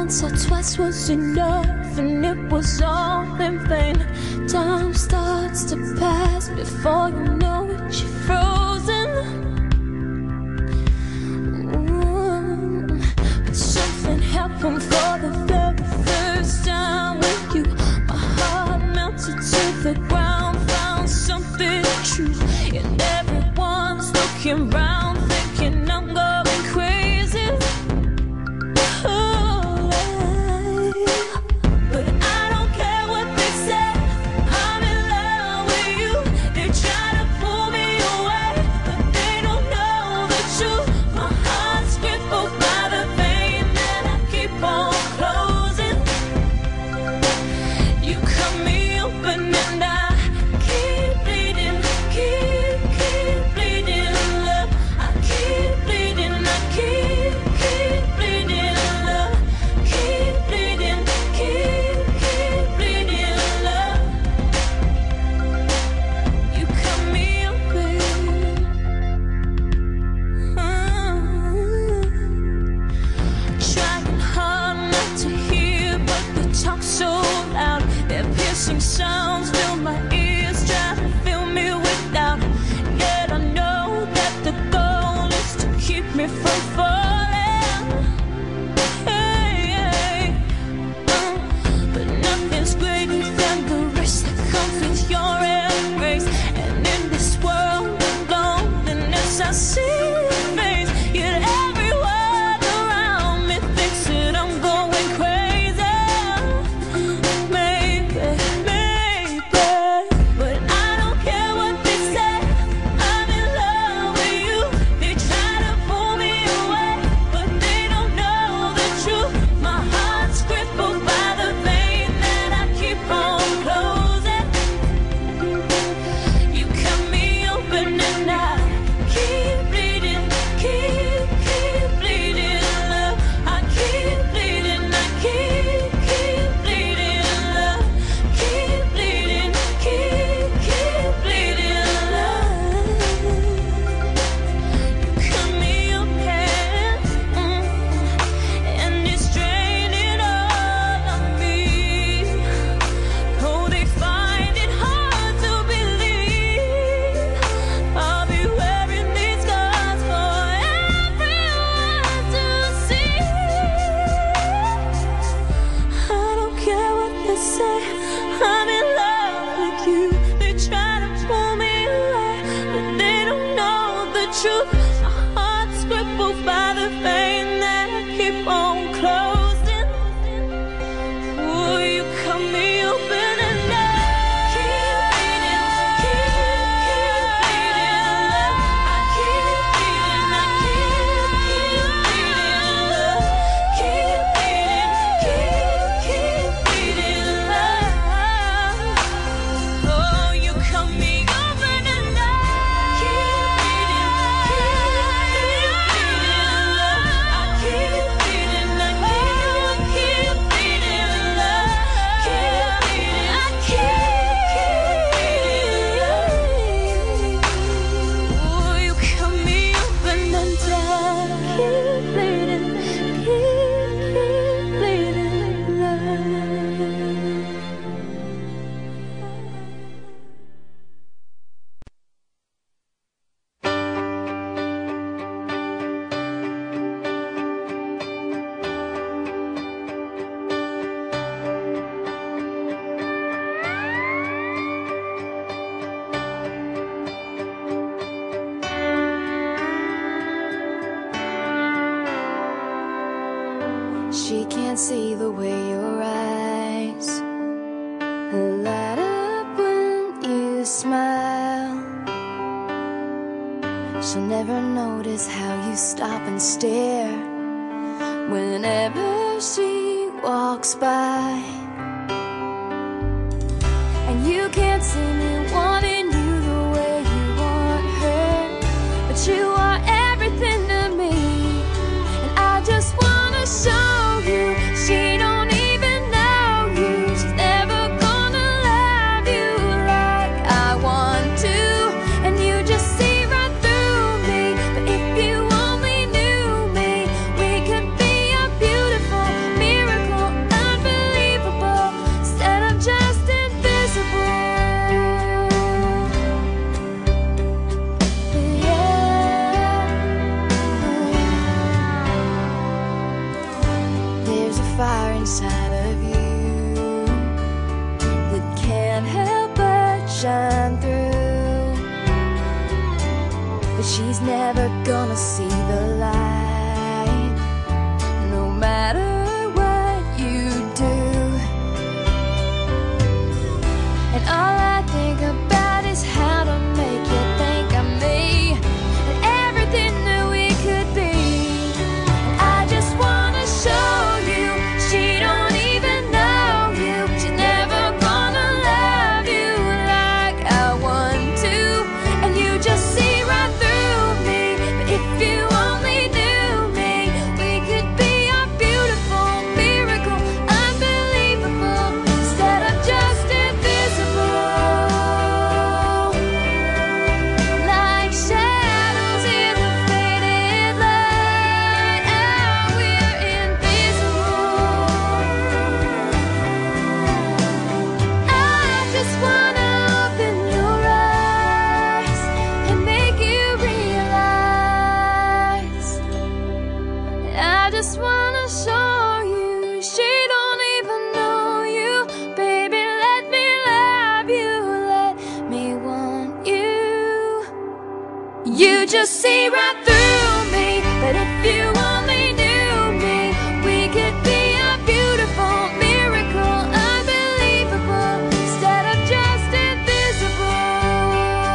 once or twice was enough, and it was all in vain. Time starts to pass before you know it, you're frozen. But something happened for the very first time with you. My heart melted to the ground, found something true, and everyone's looking round, thinking I'm going crazy. Sounds fill my ears, try to fill me with doubt. Yet I know that the goal is to keep me from falling. But nothing's greater than the risk that comes with your embrace. And in this world of loneliness, I see your face. Yet everyone around me thinks that I'm going crazy. I'm in love with you. They try to pull me away, but they don't know the truth. My heart's crippled by the vein that I keep on closing. Ooh, you cut me open and I keep bleeding, keep bleeding, love. I keep bleeding, I keep bleeding, love. Keep bleeding, keep bleeding, love. Oh, you cut me open and I keep bleeding, love. I keep bleeding, I keep bleeding, love. Keep bleeding, I keep bleeding. Oh, you cut me open and I keep bleeding, She can't see the way your eyes light up when you smile. She'll never notice how you stop and stare whenever she walks by. And you can't see me wanting you the way you want her, but you are everything to me, and I just wanna show you she don't even know you. She's never gonna love you like I want to, and you just see right through me. But if you only knew me, we could be a beautiful miracle. but she's never gonna see the light, no matter what you do. And all I think about is how to make you think of me and everything that we could be. And I just wanna show you she don't even know you. She's never gonna love you like I want to. And you just see right through me. But if you only knew me, we could be a beautiful miracle, unbelievable, instead of just invisible. Like shadows in the faded light, oh, we're invisible. I just wanna open your eyes and make you realize. I just wanna show you she don't even know you. Baby, let me love you, let me want you. You just see right through me, but if you only knew me, we could be a beautiful miracle, unbelievable, instead of just invisible.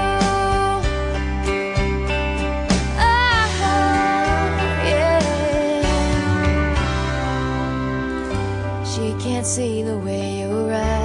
Oh, yeah. She can't see the way you're right.